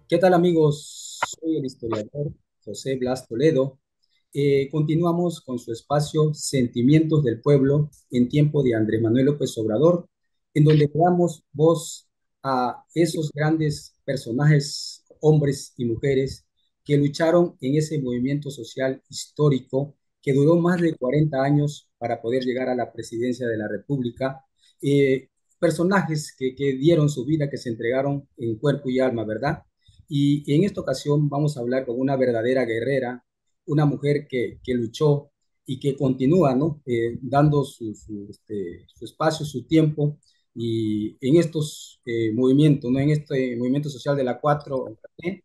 ¿Qué tal amigos? Soy el historiador José Blas Toledo. Continuamos con su espacio Sentimientos del Pueblo en tiempo de Andrés Manuel López Obrador, en donde damos voz a esos grandes personajes, hombres y mujeres, que lucharon en ese movimiento social histórico que duró más de 40 años para poder llegar a la presidencia de la República. Personajes que dieron su vida, que se entregaron en cuerpo y alma, ¿verdad? Y en esta ocasión vamos a hablar con una verdadera guerrera, una mujer que luchó y que continúa, ¿no? Dando su espacio, su tiempo y en estos movimientos, ¿no? En este movimiento social de la 4T,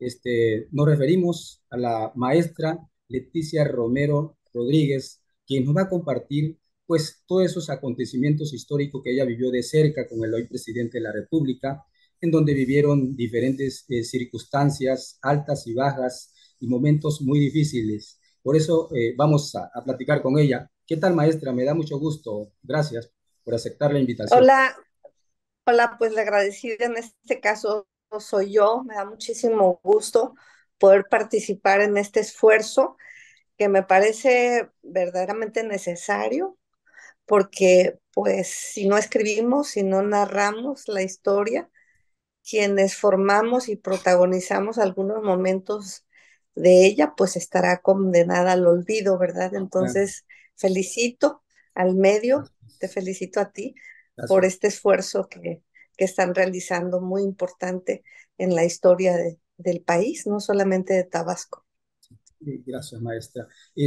nos referimos a la maestra Leticia Romero Rodríguez, quien nos va a compartir pues todos esos acontecimientos históricos que ella vivió de cerca con el hoy presidente de la República, en donde vivieron diferentes circunstancias altas y bajas y momentos muy difíciles. Por eso vamos a platicar con ella. ¿Qué tal, maestra? Me da mucho gusto. Gracias por aceptar la invitación. Hola, hola, pues la agradecida en este caso soy yo. Me da muchísimo gusto poder participar en este esfuerzo que me parece verdaderamente necesario, porque pues si no escribimos, si no narramos la historia, quienes formamos y protagonizamos algunos momentos de ella, pues estará condenada al olvido, ¿verdad? Claro, Entonces, felicito al medio, te felicito a ti por gracias. este esfuerzo que están realizando, muy importante en la historia del país, no solamente de Tabasco. Gracias, maestra.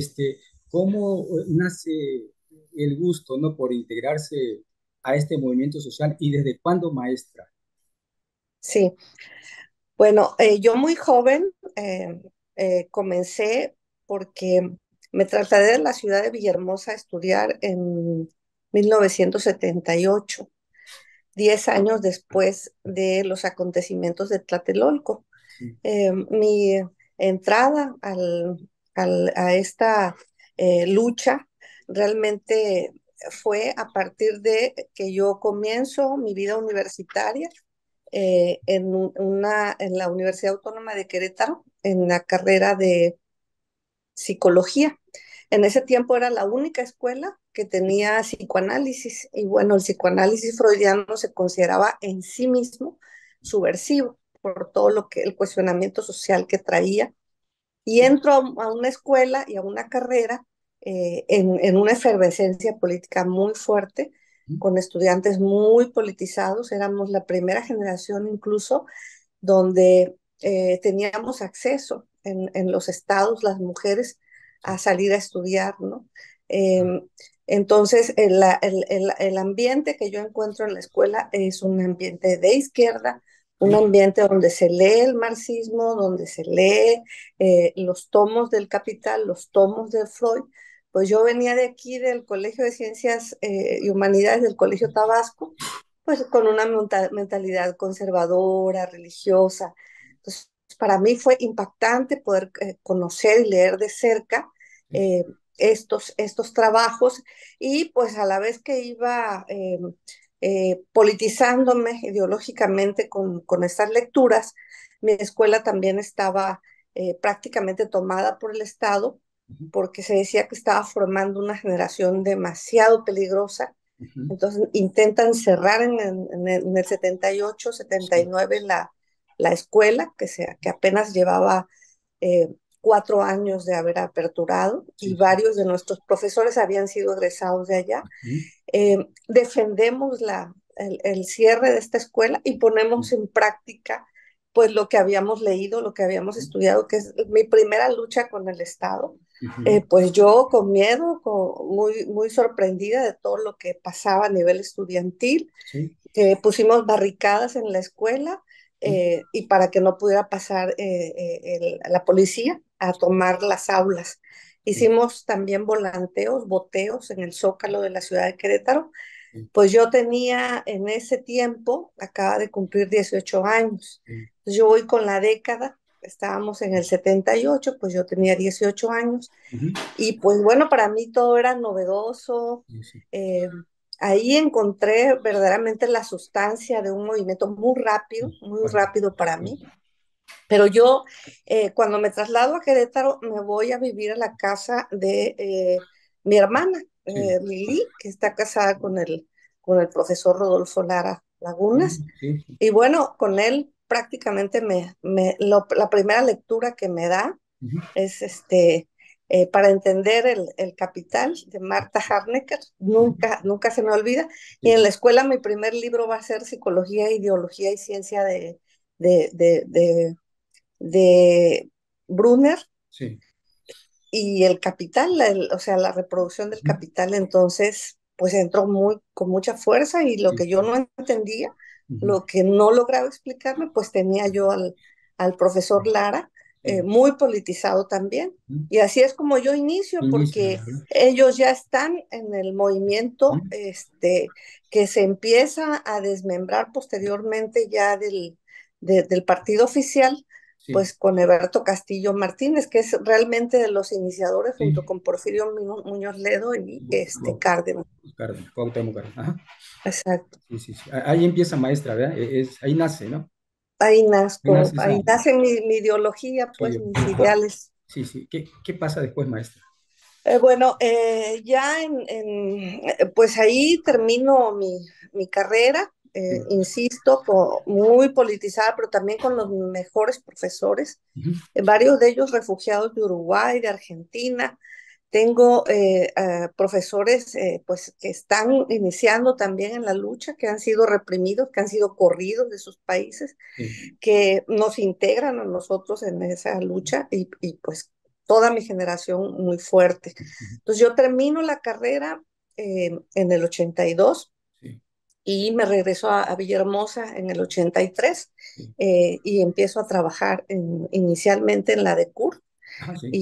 ¿Cómo nace el gusto, ¿no? por integrarse a este movimiento social y desde cuándo, maestra? Sí, bueno, yo muy joven comencé porque me trasladé de la ciudad de Villahermosa a estudiar en 1978, 10 años después de los acontecimientos de Tlatelolco. Sí, Mi entrada a esta lucha realmente fue a partir de que yo comienzo mi vida universitaria en la Universidad Autónoma de Querétaro, en la carrera de psicología. En ese tiempo era la única escuela que tenía psicoanálisis y bueno, el psicoanálisis freudiano se consideraba en sí mismo subversivo por todo lo que el cuestionamiento social que traía. Y entro a una escuela y a una carrera en una efervescencia política muy fuerte, con estudiantes muy politizados. Éramos la primera generación incluso donde teníamos acceso en los estados, las mujeres, sí, a salir a estudiar, ¿no? Eh, entonces, el ambiente que yo encuentro en la escuela es un ambiente de izquierda, un sí, ambiente donde se lee el marxismo, donde se lee los tomos del Capital, los tomos de Freud. Pues yo venía de aquí del Colegio de Ciencias y Humanidades del Colegio Tabasco, pues con una mentalidad conservadora, religiosa. Entonces, para mí fue impactante poder conocer y leer de cerca sí, eh, estos trabajos y pues a la vez que iba politizándome ideológicamente con estas lecturas, mi escuela también estaba prácticamente tomada por el Estado ujú, porque se decía que estaba formando una generación demasiado peligrosa. ujú, Entonces intentan cerrar en el 78, sí, 79 la escuela, que apenas llevaba eh, 4 años de haber aperturado y sí, sí, varios de nuestros profesores habían sido egresados de allá. ujú, Defendemos el cierre de esta escuela y ponemos sí, en práctica pues lo que habíamos leído, lo que habíamos ujú, estudiado, que es mi primera lucha con el Estado. ujú, Pues yo con miedo, muy, muy sorprendida de todo lo que pasaba a nivel estudiantil, sí, pusimos barricadas en la escuela sí, y para que no pudiera pasar la policía a tomar las aulas. sí, Hicimos también volanteos, boteos en el Zócalo de la ciudad de Querétaro. sí, Pues yo tenía en ese tiempo, acaba de cumplir 18 años. sí, Entonces yo voy con la década, estábamos en el 78, pues yo tenía 18 años ujú, y pues bueno, para mí todo era novedoso. sí, sí, eh, Ahí encontré verdaderamente la sustancia de un movimiento muy rápido para mí. Pero yo, cuando me traslado a Querétaro, me voy a vivir a la casa de mi hermana, sí. Lili, que está casada con el profesor Rodolfo Lara Lagunas. Sí, sí. Y bueno, con él prácticamente la primera lectura que me da Ujú, es para entender el Capital de Marta Harnecker. ujú, Nunca se me olvida. Y en sí, la escuela mi primer libro va a ser Psicología, Ideología y Ciencia de, de, de, de Brunner sí. y el Capital, o sea, la reproducción del Ujú, Capital. Entonces, pues entró con mucha fuerza y lo sí, que yo no entendía, ujú, lo que no lograba explicarme, pues tenía yo al profesor Lara, sí. muy politizado también. Ujú, Y así es como yo inicio, inicia, porque ¿verdad? ellos ya están en el movimiento Ujú, que se empieza a desmembrar posteriormente ya del partido oficial, sí, pues con Eberto Castillo Martínez, que es realmente de los iniciadores sí. junto con Porfirio Muñoz Ledo y Cu- Cárdenas. Cárdenas, Cuauhtémoc Cárdenas. Ajá. Exacto. Sí, sí, sí. Ahí empieza maestra, ¿verdad? Ahí nace, ¿no? Ahí nace esa Ahí nace mi ideología, su pues mis ideología. ideales. Sí, sí. ¿Qué pasa después, maestra? Bueno, ya pues ahí termino mi carrera, Sí. insisto, muy politizada, pero también con los mejores profesores, Ujú, varios de ellos refugiados de Uruguay, de Argentina. Tengo profesores pues, que están iniciando también en la lucha, que han sido reprimidos, que han sido corridos de sus países, sí. que nos integran a nosotros en esa lucha y pues toda mi generación muy fuerte. Ujú, Entonces yo termino la carrera en el 82 sí, y me regreso a Villahermosa en el 83 sí. empiezo a trabajar inicialmente en la DECUR Ajá, sí.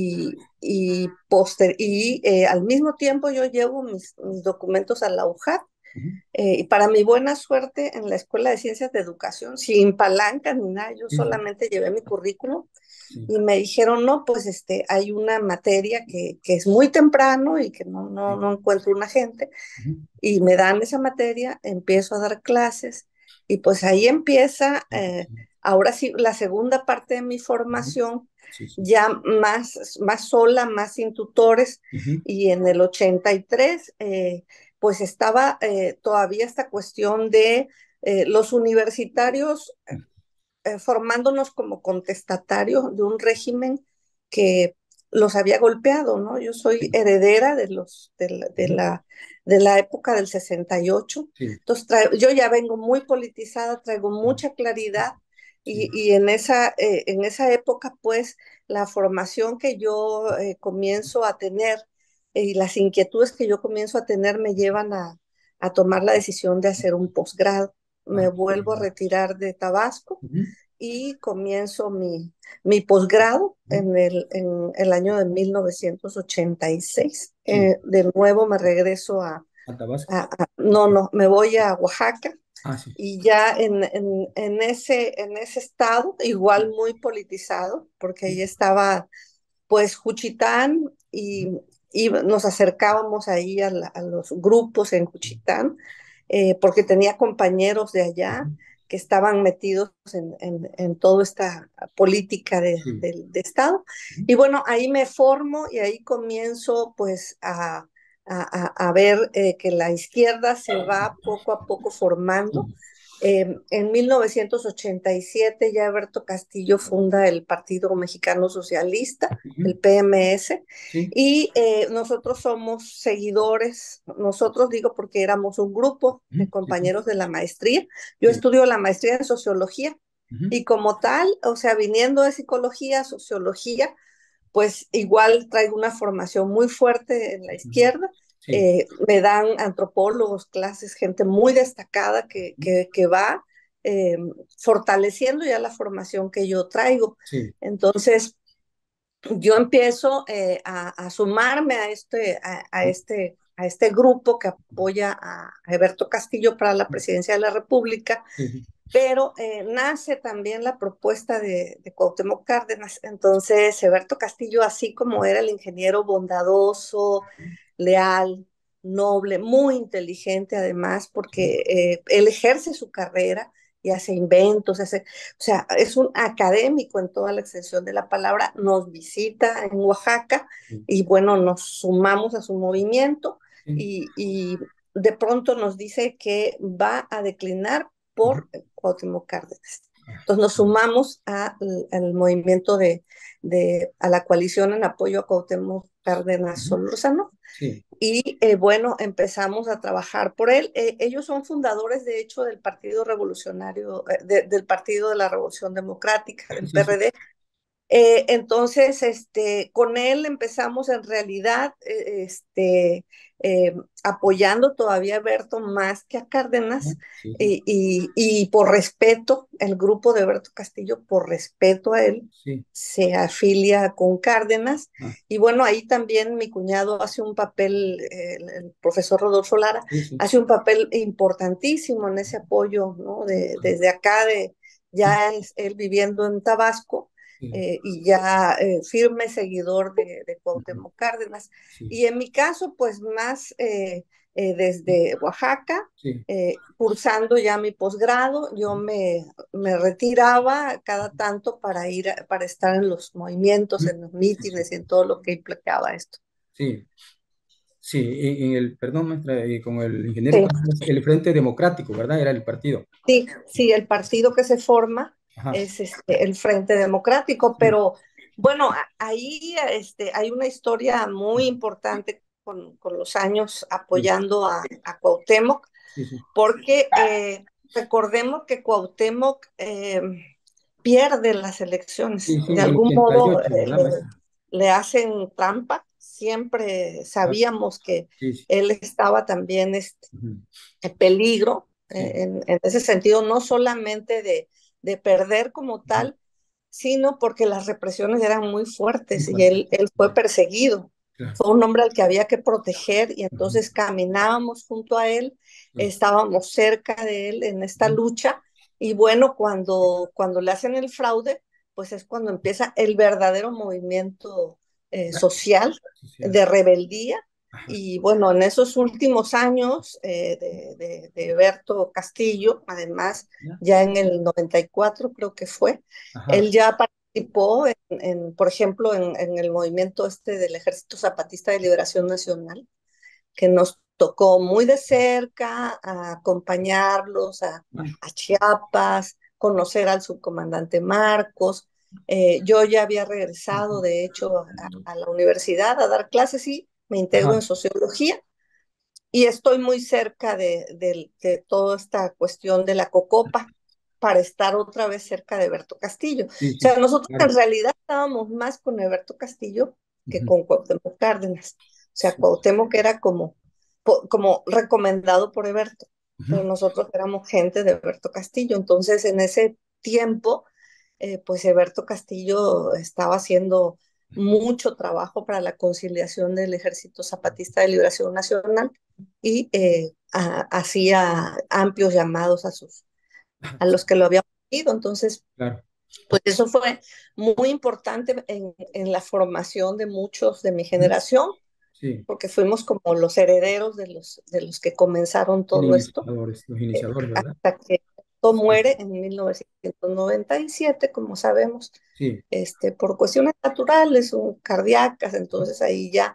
y al mismo tiempo yo llevo mis documentos a la UJAT Ujú, y para mi buena suerte en la Escuela de Ciencias de Educación, sin palanca ni nada, yo sí, sí, solamente llevé mi currículum sí. y me dijeron, no, pues hay una materia que es muy temprano y que Sí. no encuentro una gente Ujú, y me dan esa materia, empiezo a dar clases y pues ahí empieza, ahora sí, la segunda parte de mi ujú, formación, sí, sí. ya más sola, más sin tutores, Ujú, y en el 83, pues estaba todavía esta cuestión de los universitarios formándonos como contestatarios de un régimen que los había golpeado, ¿no? Yo soy sí, heredera ujú, de la época del 68, sí, entonces yo ya vengo muy politizada, traigo mucha claridad sí, y en esa época, pues, la formación que yo comienzo a tener y las inquietudes que yo comienzo a tener me llevan a tomar la decisión de hacer un posgrado. Me ah, vuelvo a retirar de Tabasco ujú, y comienzo mi posgrado ujú, en el año de 1986. sí, De nuevo me regreso a Tabasco. no, me voy a Oaxaca Ah, sí. y ya en ese estado, igual muy politizado, porque ahí Sí, estaba pues Juchitán ujú, y nos acercábamos ahí a los grupos en Juchitán, porque tenía compañeros de allá ujú, que estaban metidos en toda esta política sí, de Estado. ujú, Y bueno, ahí me formo y ahí comienzo pues a ver que la izquierda se va poco a poco formando. sí, En 1987 ya Alberto Castillo funda el Partido Mexicano Socialista, ujú, el PMS, sí, y nosotros somos seguidores, nosotros digo porque éramos un grupo ujú, de sí, sí, compañeros de la maestría. Yo sí, estudio la maestría en sociología ujú, y como tal, o sea, viniendo de psicología, sociología, pues igual traigo una formación muy fuerte en la ujú, izquierda. sí, Me dan antropólogos, clases, gente muy destacada ujú, que va eh, fortaleciendo ya la formación que yo traigo. sí, Entonces, yo empiezo a sumarme a este grupo que apoya a Eberto Castillo para la presidencia de la República, sí, sí, pero nace también la propuesta de Cuauhtémoc Cárdenas. Entonces, Eberto Castillo, así como era el ingeniero bondadoso, leal, noble, muy inteligente además, sí, porque él ejerce su carrera y hace inventos, o sea, es un académico en toda la extensión de la palabra, nos visita en Oaxaca sí, y bueno, nos sumamos a su movimiento sí, y de pronto nos dice que va a declinar ujú, por Cuauhtémoc Cárdenas. ah, Entonces nos mm, sumamos al movimiento a la coalición en apoyo a Cuauhtémoc Cárdenas ujú, Solórzano sí, y bueno, empezamos a trabajar por él. Ellos son fundadores, de hecho, del Partido Revolucionario, del Partido de la Revolución Democrática, del sí, sí, PRD. Entonces, con él empezamos en realidad apoyando todavía a Berto más que a ah, Cárdenas sí, sí, y por respeto, el grupo de Berto Castillo, por respeto a él, sí, se afilia con Cárdenas. ah, Y bueno, ahí también mi cuñado hace un papel, el profesor Rodolfo Lara, sí, sí, hace un papel importantísimo en ese apoyo, ¿no? ah, Desde acá, sí, ya es él viviendo en Tabasco sí, y ya firme seguidor de ujú, Cuauhtémoc Cárdenas. sí, Y en mi caso, pues más desde Oaxaca, sí, cursando ya mi posgrado, yo me retiraba cada tanto para para estar en los movimientos, ujú, en los sí, sí, mítines y en todo lo que implicaba esto. sí, sí, en el, perdón, maestra, con el ingeniero Sí, Cárdenas, el Frente Democrático, ¿verdad? Era el partido. sí, sí, el partido que se forma Ajá, es el Frente Democrático, sí, pero bueno, ahí hay una historia muy importante con los años sí, apoyando a Cuauhtémoc, sí, sí, porque recordemos que Cuauhtémoc pierde las sí, elecciones. sí, De en el algún modo 88, ¿verdad, maestra? le hacen trampa. Siempre Ah, sabíamos que sí, sí, él estaba también ujú, peligro sí, en ese sentido, no solamente de perder como ujú, tal, sino porque las represiones eran muy muy fuertes y fuerte, él fue perseguido. claro, Fue un hombre al que había que proteger y ujú, entonces caminábamos junto a él, sí, estábamos cerca de él en esta ujú, lucha y bueno, cuando le hacen el fraude, pues es cuando empieza el verdadero movimiento ah, social social, de rebeldía ajá, y bueno, en esos últimos años de Berto Castillo, además, ya, ya en el 94 creo que fue, ajá, él ya participó, por ejemplo, en el movimiento del Ejército Zapatista de Liberación Nacional, que nos tocó muy de cerca a acompañarlos ah, a Chiapas, conocer al subcomandante Marcos. Yo ya había regresado, ujú, de hecho, a la universidad a dar clases y me integro en ajá, sociología y estoy muy cerca de toda esta cuestión de la Cocopa para estar otra vez cerca de Berto Castillo. O sí, sí, sea, nosotros en claro, realidad estábamos más con Alberto Castillo que ujú, con Cuauhtémoc Cárdenas. O sea, sí, Cuauhtémoc era como recomendado por Eberto, ujú, pero nosotros éramos gente de Alberto Castillo. Entonces, en ese tiempo, pues Eberto Castillo estaba haciendo mucho trabajo para la conciliación del Ejército Zapatista de Liberación Nacional y hacía amplios llamados ajá, a los que lo habían pedido. Entonces, claro, pues eso fue muy importante en la formación de muchos de mi ujú, generación, sí, porque fuimos como los herederos de los que comenzaron todo esto, los iniciadores, ¿verdad? hasta que todo muere en 1997, como sabemos, Sí, por cuestiones naturales o cardíacas, ujú, entonces ahí ya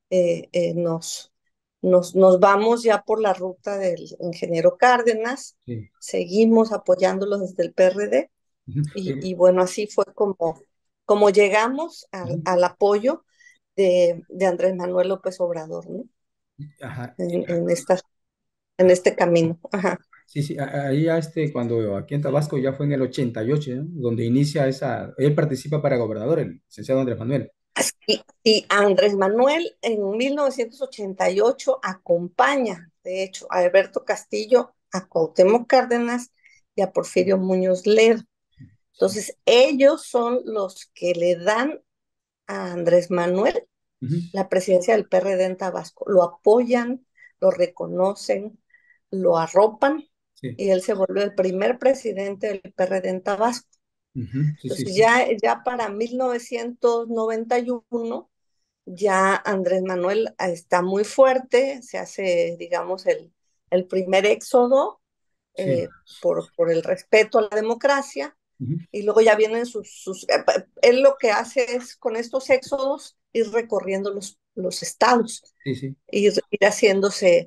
nos vamos ya por la ruta del ingeniero Cárdenas, sí, seguimos apoyándolo desde el PRD ujú, y bueno, así fue como llegamos ujú, al apoyo de Andrés Manuel López Obrador, ¿no? ajá, En este camino. Ajá. sí, sí, ahí ya cuando aquí en Tabasco ya fue en el 88, ¿no? Donde inicia él participa para gobernador, el licenciado Andrés Manuel. Y Andrés Manuel en 1988 acompaña, de hecho, a Alberto Castillo, a Cuauhtémoc Cárdenas y a Porfirio Muñoz Ledo. Sí, Entonces, ellos son los que le dan a Andrés Manuel ujú, la presidencia del PRD en Tabasco. Lo apoyan, lo reconocen, lo arropan sí, y él se vuelve el primer presidente del PRD en Tabasco. ujú, sí, sí, Entonces, sí, ya para 1991 ya Andrés Manuel, ah, está muy fuerte, se hace, digamos, el primer éxodo, sí. por el respeto a la democracia. Ujú. Y luego ya vienen él lo que hace es con estos éxodos ir recorriendo los estados, Sí, sí. ir haciéndose,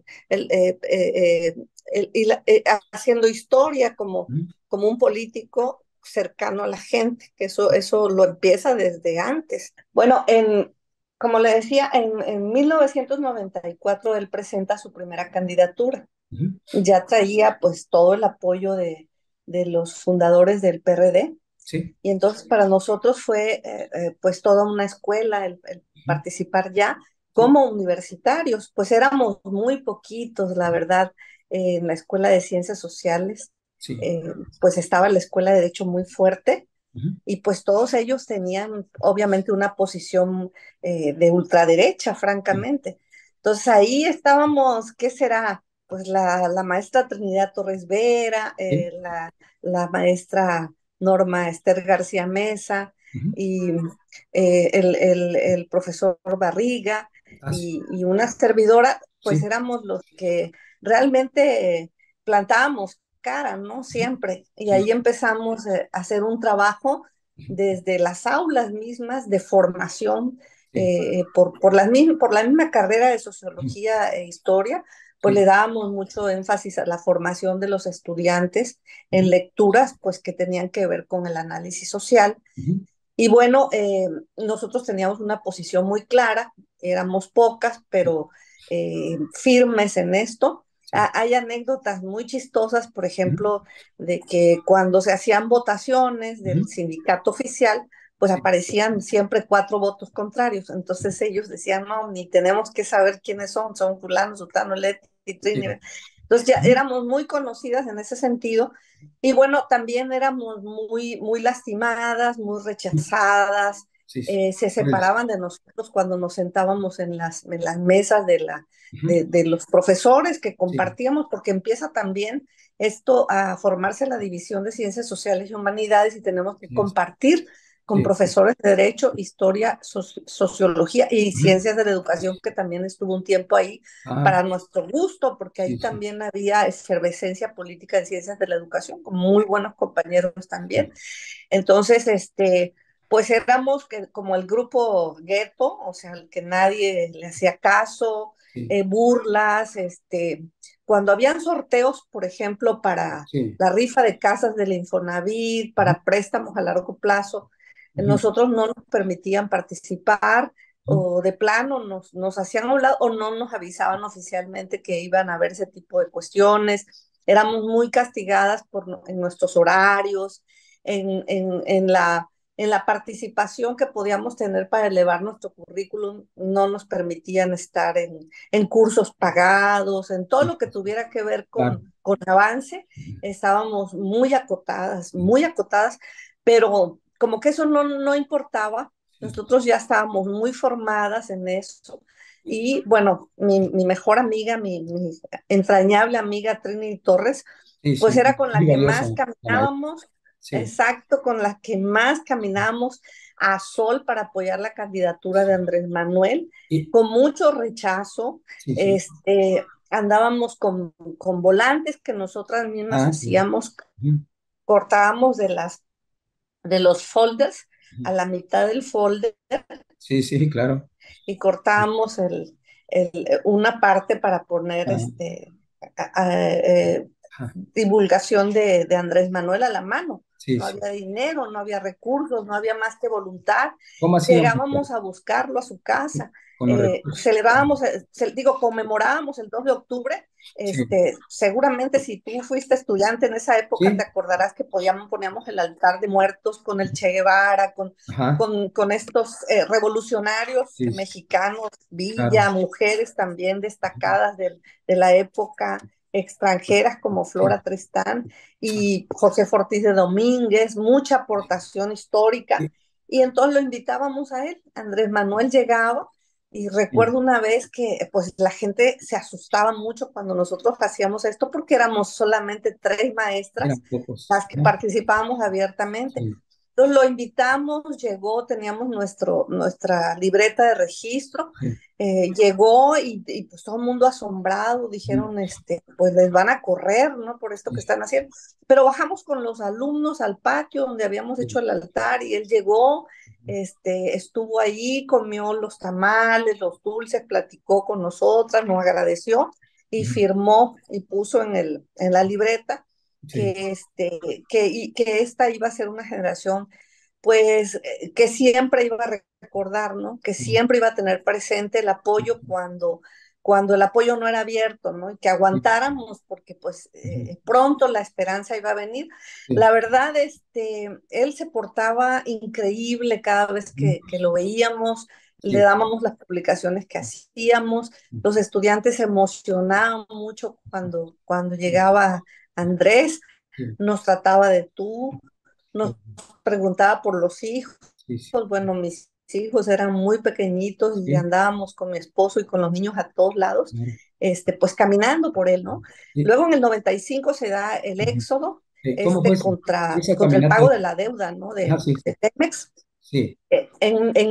haciendo historia Ujú. como un político cercano a la gente, que eso lo empieza desde antes. Bueno, como le decía, en 1994 él presenta su primera candidatura. Ujú. Ya traía pues todo el apoyo de los fundadores del PRD, Sí. y entonces para nosotros fue pues toda una escuela el Ujú. participar ya Sí, como universitarios. Pues éramos muy poquitos, la verdad, en la Escuela de Ciencias Sociales. sí. Pues estaba la Escuela de Derecho muy fuerte, Ujú. y pues todos ellos tenían obviamente una posición de ultraderecha, Sí, francamente. Entonces ahí estábamos, ¿qué será? Pues la maestra Trinidad Torres Vera, sí. la maestra Norma Esther García Mesa, Ujú. y el profesor Barriga, Ah, sí. y una servidora. Pues Sí. éramos los que realmente plantábamos cara, ¿no? Siempre. Y Sí. ahí empezamos a hacer un trabajo Ujú. desde las aulas mismas de formación, Sí. por la misma carrera de Ujú. sociología e historia. Pues le Sí. dábamos mucho énfasis a la formación de los estudiantes en Ujú. lecturas, pues que tenían que ver con el análisis social. Ujú. Y bueno, nosotros teníamos una posición muy clara, éramos pocas, Sí. pero firmes en esto. Sí. Hay anécdotas muy chistosas, por Ujú. ejemplo, de que cuando se hacían votaciones del Ujú. sindicato oficial, pues Sí. aparecían siempre 4 votos contrarios. Entonces ellos decían, no, ni tenemos que saber quiénes son fulano, sultano, Leti, Trini. Sí. Entonces ya Ujú. éramos muy conocidas en ese sentido, y bueno, también éramos muy lastimadas, muy rechazadas. Sí, sí. Se Por el- separaban de nosotros cuando nos sentábamos en las mesas Ujú. de los profesores que Sí. compartíamos, porque empieza también esto a formarse la división de ciencias sociales y humanidades, y tenemos que Sí, compartir con sí. profesores de derecho, historia, sociología y Ujú. ciencias de la educación, que también estuvo un tiempo ahí Ah, para nuestro gusto, porque ahí sí, sí. también había efervescencia política en ciencias de la educación, con muy buenos compañeros también. Sí. Entonces, pues éramos como el grupo gueto, o sea, el que nadie le hacía caso, Sí. burlas, cuando habían sorteos, por ejemplo, para Sí. la rifa de casas del Infonavit, Ujú. para préstamos a largo plazo, Ujú. nosotros no nos permitían participar, Ujú. o de plano nos hacían a un lado, o no nos avisaban oficialmente que iban a haber ese tipo de cuestiones. Éramos muy castigadas en nuestros horarios, en la participación que podíamos tener para elevar nuestro currículum. No nos permitían estar en cursos pagados, en todo Sí, lo que tuviera que ver claro. con avance. Ujú. Estábamos Sí. muy acotadas, pero como que eso no importaba. Sí. Nosotros ya estábamos muy formadas en eso. Y bueno, mi mejor amiga, mi entrañable amiga Trini Torres, Sí, pues sí. era con la Muy que valiosa, más la maestra. caminábamos. Sí. Exacto, con la que más caminábamos a sol para apoyar la candidatura de Andrés Manuel, Y, con mucho rechazo. sí, sí. Andábamos con volantes que nosotras mismas Ah, sí. hacíamos, Ujú. cortábamos de los folders Ujú. a la mitad del folder, Sí, sí, claro. y cortábamos una parte para poner Ah, ajá. divulgación de Andrés Manuel a la mano. Sí, No sí. había dinero, no había recursos, no había más que voluntad. ¿Cómo hacían Llegábamos a buscarlo a su casa, con los recursos? celebrábamos, conmemorábamos el 2 de octubre. Sí, Seguramente si tú fuiste estudiante en esa época, te sí. acordarás que poníamos el altar de muertos con el Che Guevara, Ajá. con estos revolucionarios Sí, sí, mexicanos, claro. Villa, mujeres también destacadas de la época, extranjeras como Sí. Flora Tristán y José Ortiz de Domínguez, mucha aportación histórica. Sí, Y entonces lo invitábamos a él. Andrés Manuel llegaba, y sí. recuerdo una vez que pues la gente se asustaba mucho cuando nosotros hacíamos esto, porque éramos solamente 3 Eran maestras pocos. las que Ajá. participábamos abiertamente. Sí. Entonces lo invitamos, llegó, teníamos nuestra libreta de registro, sí, llegó y pues todo el mundo asombrado, ujú, dijeron, pues les van a correr, ¿no? Por esto que sí, están haciendo. Pero bajamos con los alumnos al patio donde habíamos hecho sí, el altar y él llegó, estuvo ahí, comió los tamales, los dulces, platicó con nosotras, nos agradeció y ujú, firmó y puso en la libreta sí, que, que esta iba a ser una generación, pues, que siempre iba a recordar, ¿no? Que ujú, siempre iba a tener presente el apoyo cuando el apoyo no era abierto, ¿no? Y que sí, aguantáramos porque, pues, ujú, pronto la esperanza iba a venir. sí, La verdad, él se portaba increíble cada vez ujú, que lo veíamos, le sí, dábamos las publicaciones que hacíamos, los estudiantes se emocionaban mucho cuando llegaba Andrés, sí, nos trataba de tú, nos sí, preguntaba por los hijos. sí, sí, Bueno, mis hijos eran muy pequeñitos y sí, andábamos con mi esposo y con los niños a todos lados, claro, pues caminando por él, ¿no? sí, Luego en el 95 se da el ujú. éxodo, ¿Cómo fue esa contra el caminata? pago de la deuda, ¿no? Ah, sí, De Telmex. sí, En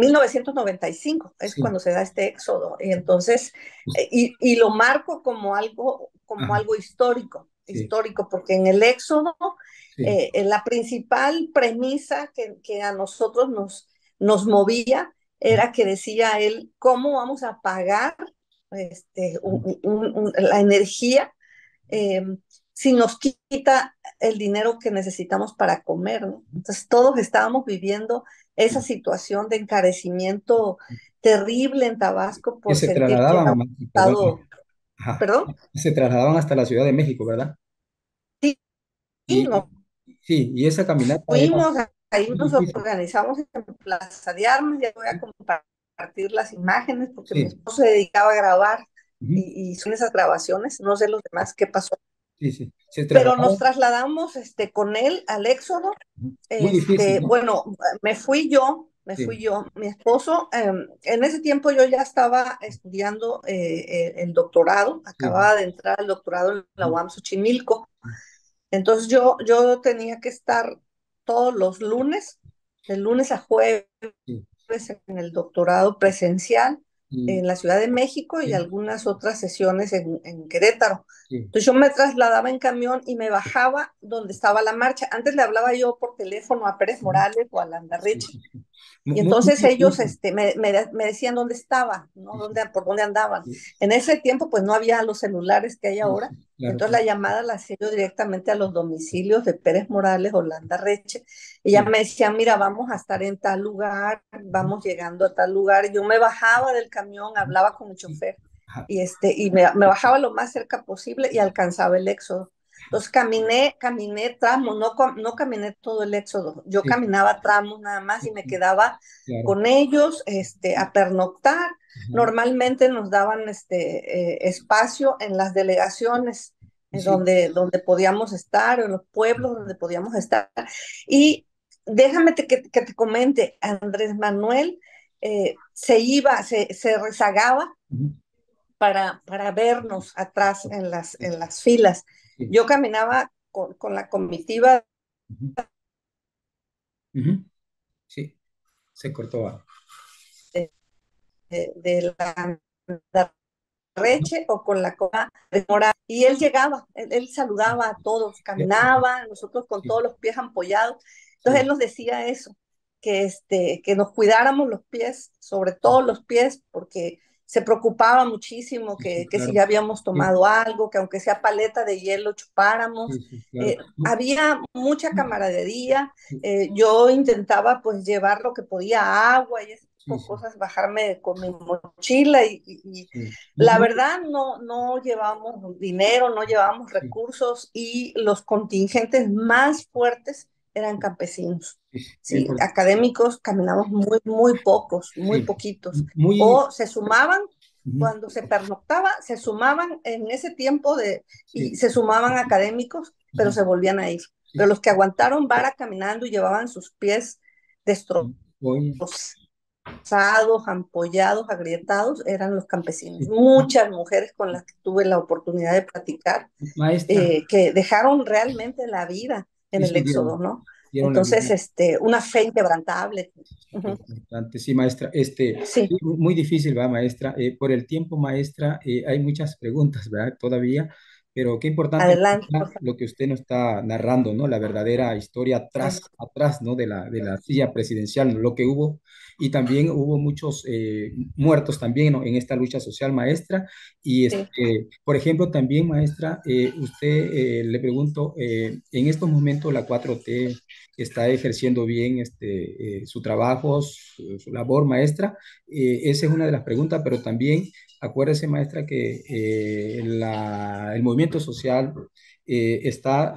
1995 es sí, cuando se da este éxodo. Y entonces, y lo marco como ajá, algo histórico, sí, histórico, porque en el éxodo, sí, la principal premisa que a nosotros nos movía era que decía él, ¿cómo vamos a pagar ujú, la energía eh, si nos quita el dinero que necesitamos para comer, ¿no? Entonces todos estábamos viviendo esa sí. situación de encarecimiento terrible en Tabasco Que por se sentir que trasladaban, había perdón, estado, ajá, perdón, se trasladaban hasta la Ciudad de México, ¿verdad? sí, Y nos sí, y esa caminata era fuimos, ahí muy nos difícil. organizamos en Plaza de Armas, ya voy a compartir las imágenes porque mi Sí, esposo se dedicaba a grabar ujú, y son esas grabaciones, no sé los demás qué pasó, sí, sí, se pero nos trasladaban, trasladamos con él al Éxodo. ujú, muy difícil, ¿no? Bueno, me Sí, fui yo, mi esposo, en ese tiempo yo ya estaba estudiando el doctorado, sí, acababa de entrar al doctorado en la ujú, UAM Xochimilco, entonces yo tenía que estar todos los lunes, de lunes a jueves, sí, en el doctorado presencial y- en la Ciudad de México y sí, algunas otras sesiones en Querétaro. sí, Entonces yo me trasladaba en camión y me bajaba donde estaba la marcha. Antes le hablaba yo por teléfono a Pérez ujú, Morales o a sí, Landarreche sí, sí. y Muy, muy entonces ellos difícil. me decían dónde estaba, ¿no? Sí, sí, Por dónde andaban. sí, En ese tiempo, pues no había los celulares que hay sí, ahora. sí, claro, Entonces la claro. llamada la hacía yo directamente a los domicilios de Pérez Morales, Holanda Reche. Y ya Sí, me decían, mira, vamos a estar en tal lugar, ujú, vamos llegando a tal lugar. Y yo me bajaba del camión, ujú, hablaba con el sí, chofer ajá, y me bajaba lo más cerca posible y alcanzaba el éxodo. Entonces caminé tramos, no caminé todo el éxodo, yo sí, caminaba tramos nada más y sí, me sí, quedaba claro. con ellos a pernoctar. Ajá, Normalmente nos daban espacio en las delegaciones sí, donde podíamos estar, o en los pueblos donde podíamos estar. Y déjame que te comente, Andrés Manuel se rezagaba ujú, para vernos atrás sí, en las filas. sí, Yo caminaba con la comitiva ujú, ujú, sí, se cortó. de la reche o con la cola de mora. Y él llegaba, él saludaba a todos, Ajá, caminaba, nosotros con sí, todos los pies ampollados. Entonces él sí, nos decía eso, que nos cuidáramos los pies, sobre todo los pies, porque se preocupaba muchísimo sí, sí, que si claro. ya habíamos Sí, tomado algo, que aunque sea paleta de hielo sí, chupáramos. sí, claro. Había mucha camaradería, Sí, yo intentaba pues llevar lo que podía, agua y ese sí, tipo de sí, cosas, bajarme con mi mochila y sí. la verdad no llevábamos dinero, no llevábamos Sí, recursos y los contingentes más fuertes eran campesinos. sí, sí, Sí, académicos caminamos muy pocos, muy sí, poquitos. muy, O se sumaban ujú, cuando se pernoctaba, se sumaban en ese tiempo y sí, se sumaban académicos, pero ajá, se volvían a ir. sí, Pero los que aguantaron vara caminando y llevaban sus pies destrozados, sí. Oye, ampollados, agrietados, eran los campesinos. sí. Muchas mujeres con las que tuve la oportunidad de platicar, Maestra, que dejaron realmente la vida en sí, el sí, éxodo, dieron. ¿no? dieron la Entonces, vida. una fe inquebrantable. Ujú. Importante, sí, maestra. Sí, Sí, muy difícil, ¿va, maestra? Por el tiempo, maestra, hay muchas preguntas, ¿verdad? Todavía, pero qué importante, adelante, por maestra, favor. lo que usted nos está narrando, ¿no? La verdadera historia Sí, atrás, ¿no? De la silla presidencial, ¿no? Lo que hubo, y también hubo muchos muertos también, ¿no? En esta lucha social, maestra. Y, sí. por ejemplo, también, maestra, usted, le pregunto, en estos momentos la 4T está ejerciendo bien su trabajo, su labor, maestra. Esa es una de las preguntas, pero también acuérdese, maestra, que el movimiento social está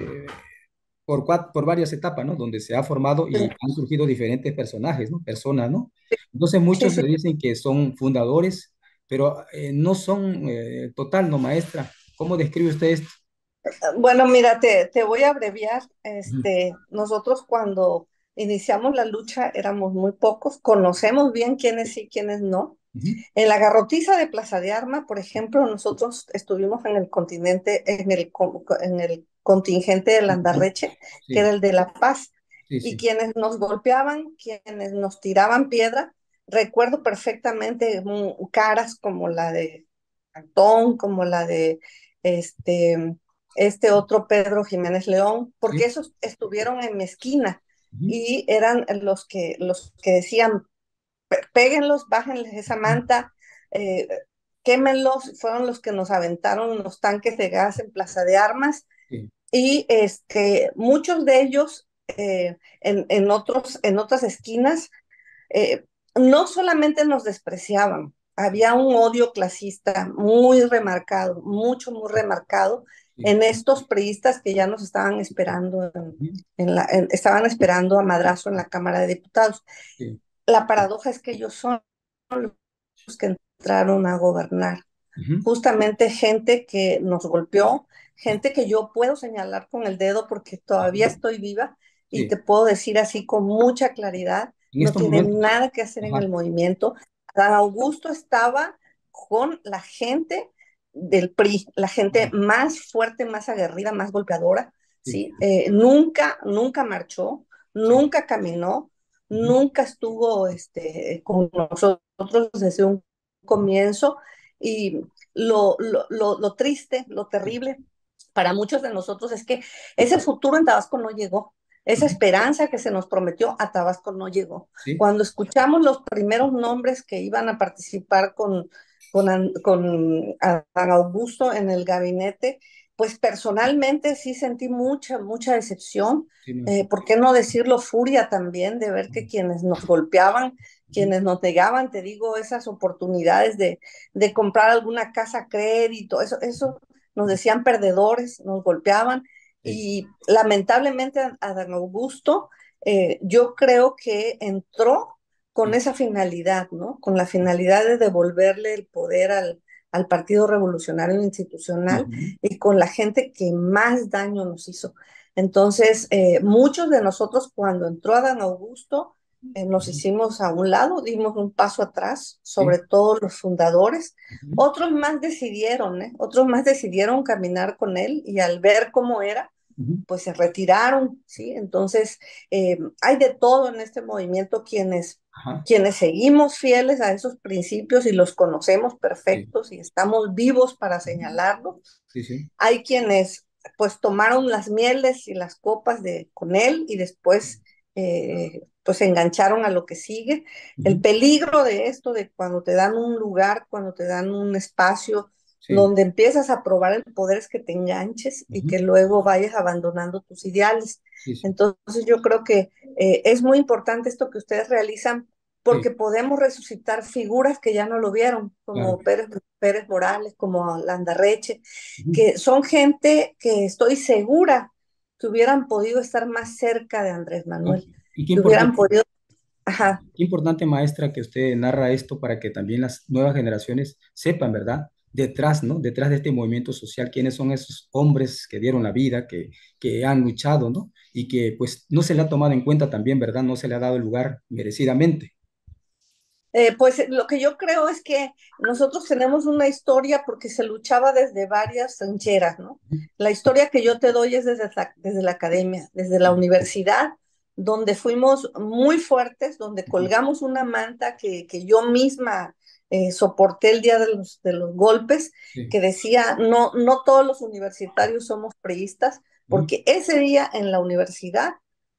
por varias etapas, ¿no? Donde se ha formado y han surgido diferentes personajes, ¿no? Personas, ¿no? Entonces Sí, muchos sí. le dicen que son fundadores, pero no son total, ¿no, maestra? ¿Cómo describe usted esto? Bueno, mira, te voy a abreviar. Ujú, Nosotros cuando iniciamos la lucha éramos muy pocos, conocemos bien quiénes sí, quiénes no. ujú, En la garrotiza de Plaza de Armas, por ejemplo, nosotros estuvimos en el continente, en el contingente de ujú. Landarreche, que era Sí, el de La Paz, sí, y sí, quienes nos golpeaban, quienes nos tiraban piedra, recuerdo perfectamente caras como la de Antón, como la de este, este otro Pedro Jiménez León, sí. porque esos estuvieron en mi esquina Ujú, y eran los que decían péguenlos, bájenles esa manta, eh, quémenlos, fueron los que nos aventaron los tanques de gas en Plaza de Armas sí, y muchos de ellos en otras esquinas eh, no solamente nos despreciaban, había un odio clasista muy remarcado, mucho, muy remarcado sí, en estos priistas que ya nos estaban esperando, ujú, estaban esperando a madrazo en la Cámara de Diputados. sí, La paradoja es que ellos son los que entraron a gobernar. ujú, Justamente gente que nos golpeó, gente que yo puedo señalar con el dedo porque todavía estoy viva y te sí. puedo decir así con mucha claridad, En no estos tiene momentos, nada que hacer en ajá, el movimiento. Dan Augusto estaba con la gente del PRI, la gente ajá, más fuerte, más aguerrida, más golpeadora, sí, ¿sí? Nunca marchó, sí, nunca caminó, ujú, nunca estuvo con nosotros desde un comienzo y lo triste, lo sí, terrible para muchos de nosotros es que ese futuro en Tabasco no llegó. Esa ujú, esperanza que se nos prometió a Tabasco no llegó. sí, Cuando escuchamos los primeros nombres que iban a participar con Adán Augusto en el gabinete, pues personalmente sí sentí mucha, mucha decepción. sí, maestra, ¿Por qué no decirlo furia también de ver que quienes nos golpeaban, ujú, quienes nos negaban, te digo, esas oportunidades de comprar alguna casa a crédito, eso nos decían perdedores, nos golpeaban sí, y lamentablemente a Dan Augusto yo creo que entró con sí, esa finalidad, ¿no? Con la finalidad de devolverle el poder al Partido Revolucionario Institucional ujú, y con la gente que más daño nos hizo. Entonces, muchos de nosotros cuando entró Dan Augusto, nos ujú, hicimos a un lado, dimos un paso atrás, sobre sí, todo los fundadores. ujú, Otros más decidieron, ¿eh? Otros más decidieron caminar con él y al ver cómo era, ujú, pues se retiraron, ¿sí? Entonces, hay de todo en este movimiento ajá, quienes seguimos fieles a esos principios y los conocemos sí, perfectos y estamos vivos para ujú, señalarlos. sí, sí, Hay quienes pues tomaron las mieles y las copas con él y después pues se engancharon a lo que sigue. El ujú, peligro de esto, de cuando te dan un lugar, cuando te dan un espacio sí, donde empiezas a probar el poder es que te enganches y ujú, que luego vayas abandonando tus ideales. sí, sí, Entonces yo creo que es muy importante esto que ustedes realizan sí, porque podemos resucitar figuras que ya no lo vieron, claro, como Pérez Morales, como Landarreche, ujú, que son gente que estoy segura que hubieran podido estar más cerca de Andrés ok. Manuel, Y que hubieran podido, ajá, qué importante, maestra, que usted narra esto para que también las nuevas generaciones sepan, ¿verdad? Detrás, ¿no? Detrás de este movimiento social, quiénes son esos hombres que dieron la vida, que han luchado, ¿no? Y que pues no se le ha tomado en cuenta también, ¿verdad? No se le ha dado el lugar merecidamente. Pues lo que yo creo es que nosotros tenemos una historia porque se luchaba desde varias trincheras, ¿no? Ujú. La historia que yo te doy es desde la academia, desde la universidad, donde fuimos muy fuertes, donde Ujú. colgamos una manta que yo misma soporté el día de los golpes, Sí. que decía, no, no todos los universitarios somos priistas, Ujú. porque ese día en la universidad,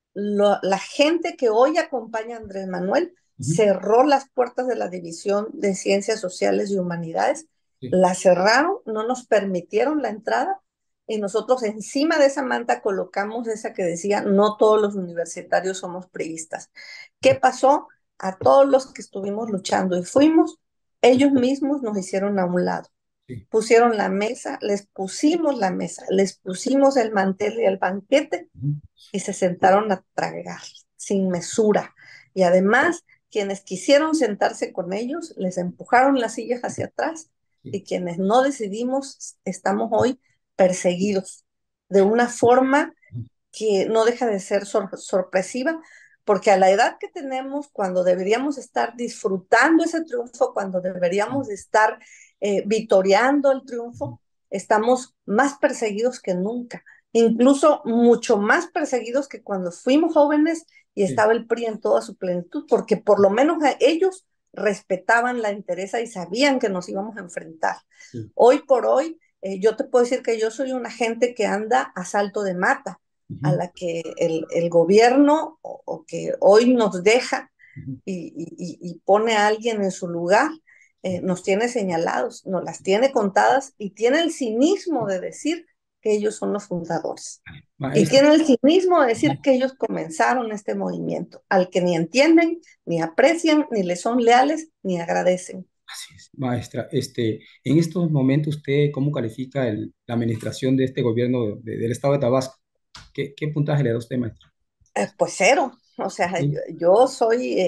la gente que hoy acompaña a Andrés Manuel Ujú. cerró las puertas de la División de Ciencias Sociales y Humanidades, Sí. la cerraron, no nos permitieron la entrada y nosotros encima de esa manta colocamos esa que decía, no todos los universitarios somos priistas. ¿Qué pasó? A todos los que estuvimos luchando y fuimos, ellos mismos nos hicieron a un lado. Sí. Pusieron la mesa, les pusimos la mesa, les pusimos el mantel y el banquete Ujú. y se sentaron a tragar sin mesura. Y además, quienes quisieron sentarse con ellos, les empujaron las sillas hacia atrás Sí. y quienes no decidimos, estamos hoy perseguidos de una forma Ujú. que no deja de ser sorpresiva, porque a la edad que tenemos, cuando deberíamos estar disfrutando ese triunfo, cuando deberíamos estar vitoreando el triunfo, estamos más perseguidos que nunca, incluso mucho más perseguidos que cuando fuimos jóvenes y Sí. estaba el PRI en toda su plenitud, porque por lo menos ellos respetaban la interesa y sabían que nos íbamos a enfrentar. Sí. Hoy por hoy, yo te puedo decir que yo soy una gente que anda a salto de mata, a Ujú. la que el gobierno o que hoy nos deja Ujú. y pone a alguien en su lugar, Sí. nos tiene señalados, nos las tiene contadas y tiene el cinismo de decir que ellos son los fundadores. Y Maestra. tiene el cinismo de decir Ujú. que ellos comenzaron este movimiento, al que ni entienden, ni aprecian, ni le son leales, ni agradecen. Así es, maestra. En estos momentos, ¿usted cómo califica la administración de este gobierno del estado de Tabasco? ¿Qué puntaje le da usted, maestra? Pues cero. O sea, Sí. yo soy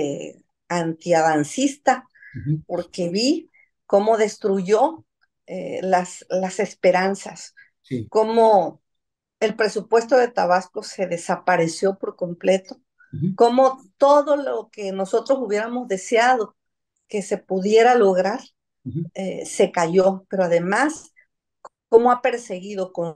antiavancista Ujú. porque vi cómo destruyó las esperanzas, Sí. cómo el presupuesto de Tabasco se desapareció por completo, Ujú. cómo todo lo que nosotros hubiéramos deseado que se pudiera lograr Ujú. se cayó, pero además cómo ha perseguido con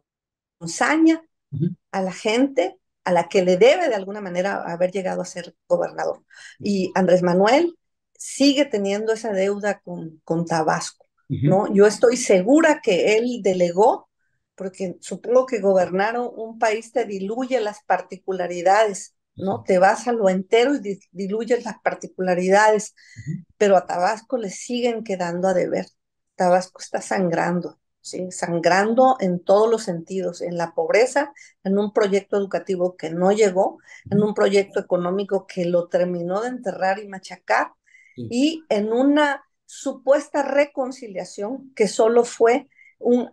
saña Ujú. a la gente a la que le debe de alguna manera haber llegado a ser gobernador. Y Andrés Manuel sigue teniendo esa deuda con Tabasco, Ujú. ¿no? Yo estoy segura que él delegó, porque supongo que gobernar un país te diluye las particularidades, Sí. ¿no? Te vas a lo entero y diluyes las particularidades, Ujú. pero a Tabasco le siguen quedando a deber. Tabasco está sangrando, ¿sí? Sangrando en todos los sentidos, en la pobreza, en un proyecto educativo que no llegó, en Ujú. un proyecto económico que lo terminó de enterrar y machacar, Sí. y en una supuesta reconciliación que solo fue un,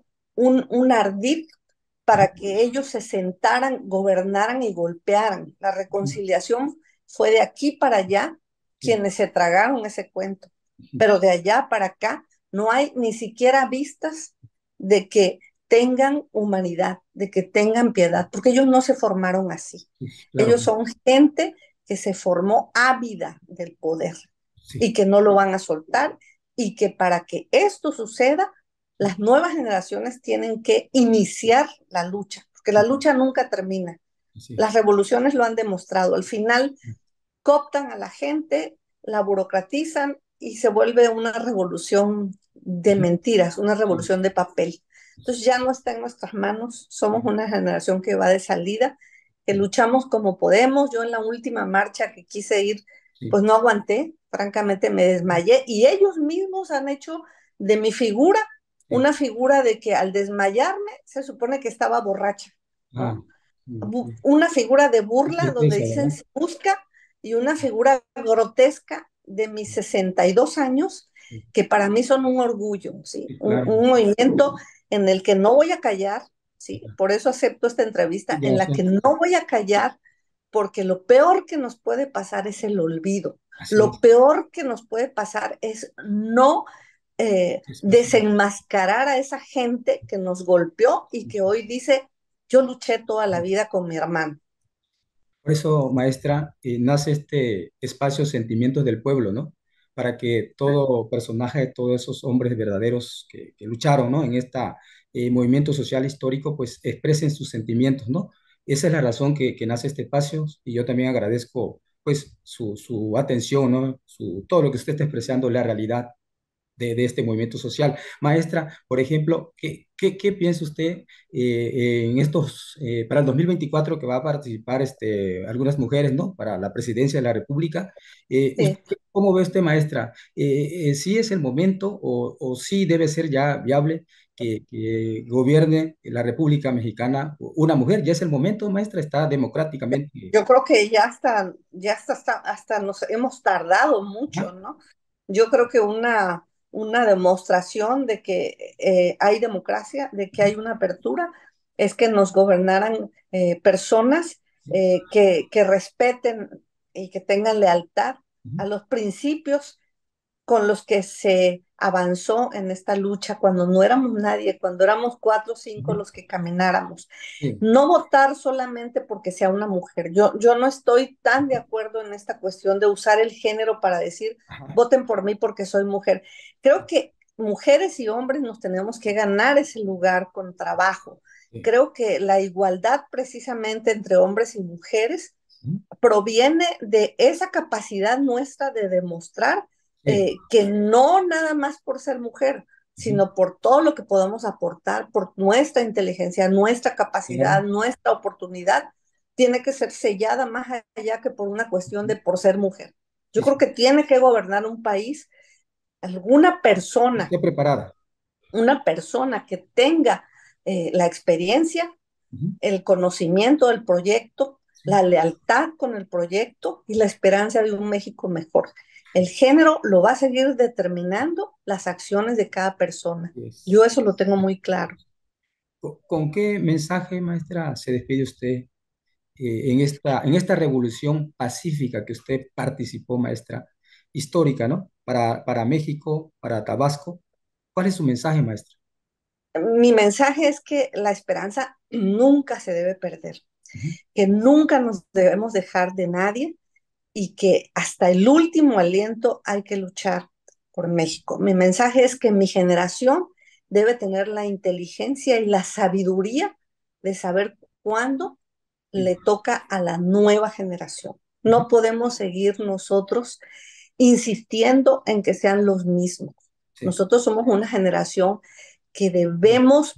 un ardid para Ujú. que ellos se sentaran, gobernaran y golpearan. La Ujú. reconciliación fue de aquí para allá Sí. quienes se tragaron ese cuento, Ujú. pero de allá para acá no hay ni siquiera vistas de que tengan humanidad, de que tengan piedad, porque ellos no se formaron así. Sí, claro. Ellos son gente que se formó ávida del poder Sí. y que no lo van a soltar y que para que esto suceda, las nuevas generaciones tienen que iniciar la lucha, porque la lucha nunca termina. Así Las es. revoluciones lo han demostrado. Al final cooptan a la gente, la burocratizan y se vuelve una revolución de Ujú. mentiras, una Sí. revolución de papel. Entonces ya no está en nuestras manos, somos Sí. una generación que va de salida, que luchamos como podemos. Yo en la última marcha que quise ir, Sí. pues no aguanté, francamente me desmayé y ellos mismos han hecho de mi figura Sí. una figura de que al desmayarme se supone que estaba borracha, Ah, ¿no? sí. Una figura de Qué burla donde tristeza, dicen ¿verdad? se busca y una figura grotesca de mis 62 años Sí. que para mí son un orgullo, ¿sí? Sí, claro. Un movimiento en el que no voy a callar, ¿sí? Por eso acepto esta entrevista, en la que Gracias. no voy a callar porque lo peor que nos puede pasar es el olvido. Así Lo es. peor que nos puede pasar es no Así es. desenmascarar a esa gente que nos golpeó y que hoy dice, yo luché toda la vida con mi hermano. Por eso, maestra, nace este espacio Sentimientos del Pueblo, ¿no? para que todo personaje, todos esos hombres verdaderos que lucharon, ¿no? En este movimiento social histórico, pues expresen sus sentimientos, ¿no? Esa es la razón que nace este espacio y yo también agradezco, pues, su atención, ¿no? Todo lo que usted está expresando, la realidad de este movimiento social. Maestra, por ejemplo, ¿qué piensa usted en para el 2024 que va a participar algunas mujeres, ¿no? Para la presidencia de la República? Sí. ¿Cómo ve usted, maestra? ¿Sí es el momento o sí debe ser ya viable que gobierne la República Mexicana una mujer? ¿Ya es el momento, maestra? ¿Está democráticamente? Yo creo que hasta nos hemos tardado mucho, Ajá, ¿no? Yo creo que una demostración de que hay democracia, de que hay una apertura, es que nos gobernaran personas sí, que respeten y que tengan lealtad ujú, a los principios con los que se avanzó en esta lucha cuando no éramos nadie, cuando éramos cuatro o cinco ujú, los que camináramos. sí, No votar solamente porque sea una mujer. Yo no estoy tan de acuerdo en esta cuestión de usar el género para decir, ajá, voten por mí porque soy mujer. Creo que mujeres y hombres nos tenemos que ganar ese lugar con trabajo. sí, Creo que la igualdad precisamente entre hombres y mujeres ujú, proviene de esa capacidad nuestra de demostrar sí, que no nada más por ser mujer, ujú, sino por todo lo que podamos aportar, por nuestra inteligencia, nuestra claro, capacidad, nuestra oportunidad, tiene que ser sellada más allá que por una cuestión ujú, de por ser mujer. Yo sí, creo sí. que tiene que gobernar un país alguna persona, Esté preparada. una persona que tenga la experiencia, Ujú, el conocimiento del proyecto, sí, la lealtad con el proyecto y la esperanza de un México mejor. El género lo va a seguir determinando las acciones de cada persona. así Yo es. eso lo tengo muy claro. ¿Con qué mensaje, maestra, se despide usted en esta revolución pacífica que usted participó, maestra, histórica, ¿no? Para México, para Tabasco. ¿Cuál es su mensaje, maestra? Mi mensaje es que la esperanza nunca se debe perder, Ujú, que nunca nos debemos dejar de nadie y que hasta el último aliento hay que luchar por México. Mi mensaje es que mi generación debe tener la inteligencia y la sabiduría de saber cuándo sí, le toca a la nueva generación. ujú, No podemos seguir nosotros insistiendo en que sean los mismos. sí, Nosotros somos una generación que debemos,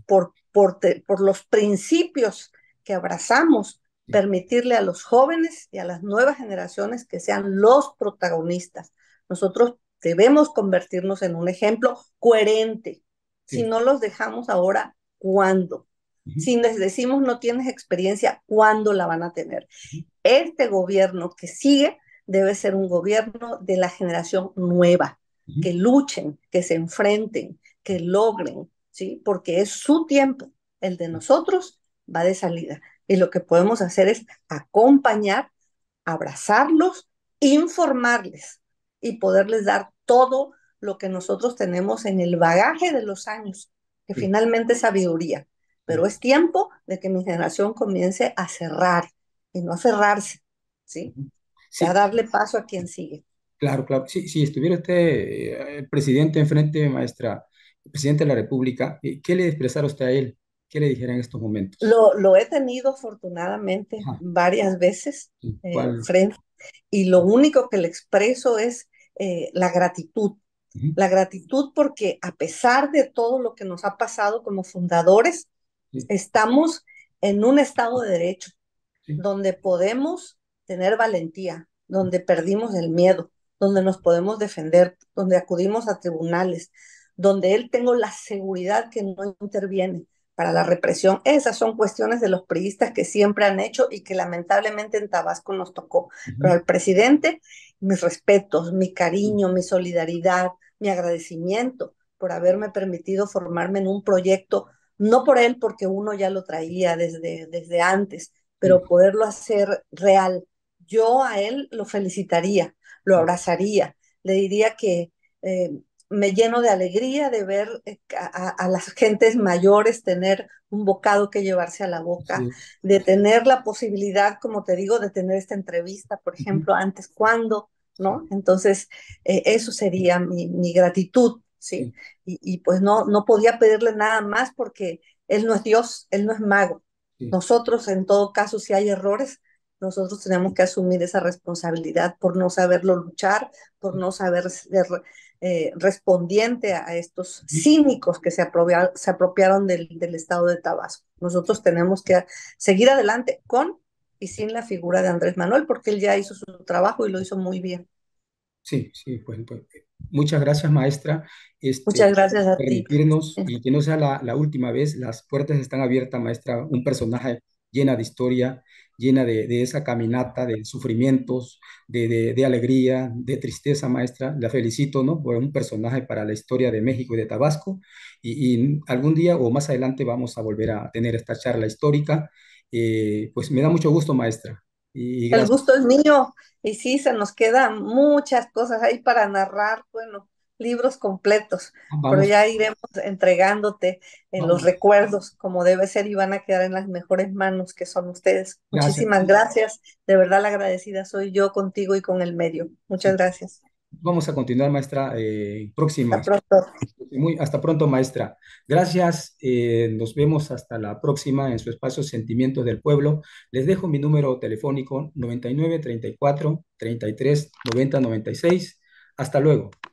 por los principios que abrazamos, sí, permitirle a los jóvenes y a las nuevas generaciones que sean los protagonistas. Nosotros debemos convertirnos en un ejemplo coherente. Si sí, no los dejamos ahora, ¿cuándo? ujú, Si les decimos no tienes experiencia, ¿cuándo la van a tener? ujú, Este gobierno que sigue debe ser un gobierno de la generación nueva, ujú, que luchen, que se enfrenten, que logren, ¿sí? Porque es su tiempo, el de sí, nosotros va de salida. Y lo que podemos hacer es acompañar, abrazarlos, informarles y poderles dar todo lo que nosotros tenemos en el bagaje de los años, que sí, finalmente es sabiduría. Pero sí, es tiempo de que mi generación comience a cerrar y no a cerrarse, ¿sí? ujú. A Sí, darle paso a quien sigue. claro, claro. Sí, si estuviera usted, presidente enfrente, maestra, el presidente de la República, ¿qué le expresara usted a él? ¿Qué le dijera en estos momentos? Lo he tenido afortunadamente Ajá, varias veces sí, ¿cuál? frente y lo único que le expreso es la gratitud. Ujú, La gratitud porque a pesar de todo lo que nos ha pasado como fundadores, sí, estamos en un estado de derecho sí, donde podemos tener valentía, donde perdimos el miedo, donde nos podemos defender, donde acudimos a tribunales, donde él tengo la seguridad que no interviene para la represión. Esas son cuestiones de los priistas que siempre han hecho y que lamentablemente en Tabasco nos tocó. Pero ujú, al presidente, mis respetos, mi sí, cariño, mi solidaridad, mi agradecimiento por haberme permitido formarme en un proyecto, no por él, porque uno ya lo traía desde antes, sí, pero poderlo hacer real. Yo a él lo felicitaría, lo sí, abrazaría, le diría que me lleno de alegría de ver a las gentes mayores tener un bocado que llevarse a la así boca, es. de tener la posibilidad, como te digo, de tener esta entrevista, por Ujú, ejemplo, antes, ¿cuándo? sí, ¿no? Entonces, eso sería mi gratitud, ¿sí? sí, Y pues no podía pedirle nada más porque Él no es Dios, Él no es mago. sí, Nosotros, en todo caso, si hay errores, nosotros tenemos que asumir esa responsabilidad por no saberlo luchar, por no saber ser respondiente a estos sí, cínicos que se apropiaron del estado de Tabasco. Nosotros tenemos que seguir adelante con y sin la figura de Andrés Manuel, porque él ya hizo su trabajo y lo hizo muy bien. sí, sí, pues, muchas gracias, maestra. Muchas gracias a ti. Permitirnos y que no sea la última vez, las puertas están abiertas, maestra, un personaje llena de historia, llena de esa caminata, de sufrimientos, de alegría, de tristeza, maestra. La felicito, ¿no? Por un personaje para la historia de México y de Tabasco. Y algún día o más adelante vamos a volver a tener esta charla histórica. Pues me da mucho gusto, maestra. Y El gracias. gusto es mío y sí, se nos quedan muchas cosas ahí para narrar, bueno, libros completos, pero Vamos, ya iremos entregándote en los vamos. recuerdos como debe ser y van a quedar en las mejores manos que son ustedes. Gracias. Muchísimas gracias, de verdad la agradecida soy yo contigo y con el medio. Muchas Sí. gracias. Vamos a continuar, maestra, Hasta próximas. pronto. Hasta pronto, maestra. Gracias. Nos vemos hasta la próxima en su espacio Sentimientos del Pueblo. Les dejo mi número telefónico 99 34 33 90 96. Hasta luego.